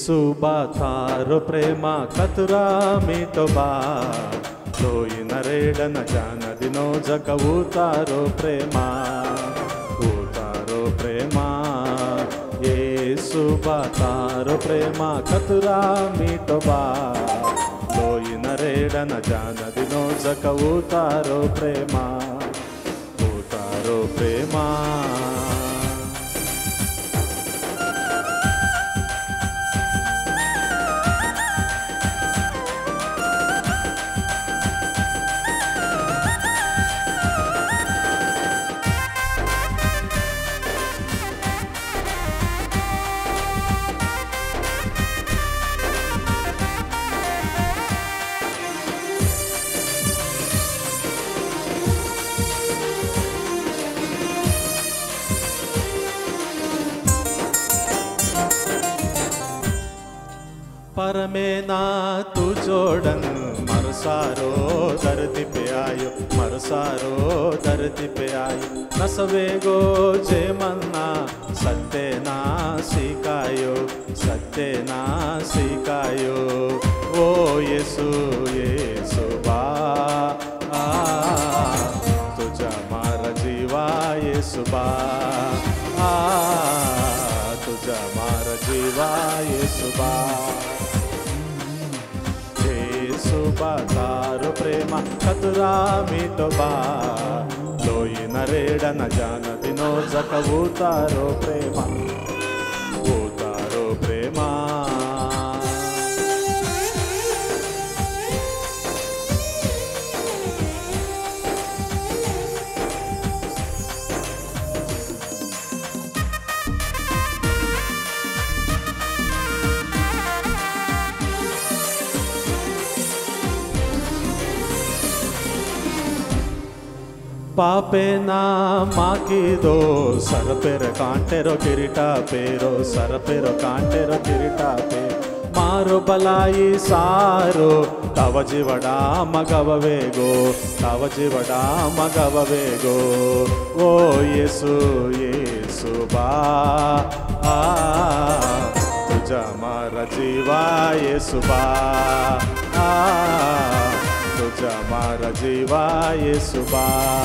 सुबातारो प्रेमा कतुरा मीटोबा लोई नरेडन जान दिनो जक ऊतारो प्रेमा ये सुबातारो प्रेमा कतुरा मीटोबा लोई नरेडन जान दिनो जक ऊतारो प्रेमा परमेना तू जोड़न मरसारो धरती पे आयो मरसारो धरती पे आयो नसवेगो जे मन्ना सत्तेना सिकायो ओ येसु बा तुझा मारा जीवा येसु बा तुझा मारा जीवा येसु बा सुबातारो प्रेमा कतुरा मीटोबा लोई नरेडन जान दिनो जक ऊतारो प्रेमा पापे ना माकी दो सर पेर कांटेरो किरीटा पेरो सर पेरो कांटेरो किरीटा पे मारो बलाई सारो तव जीवड़ा मगववेगो ओ येसु बा तुझा मारा जीवा येसु बा तुझा मारा जीवा येसु बा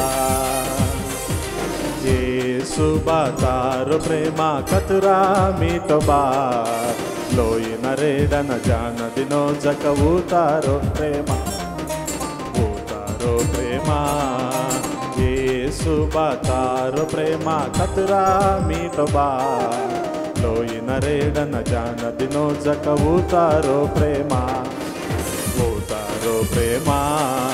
तारो प्रेमा कतुरा मीटोबा लोई नरेडन जान दिनो जक ऊतारो प्रेमा तारो प्रेमा कतुरा मीटोबा लोई नरेडन जान दिनो जक ऊतारो प्रेमा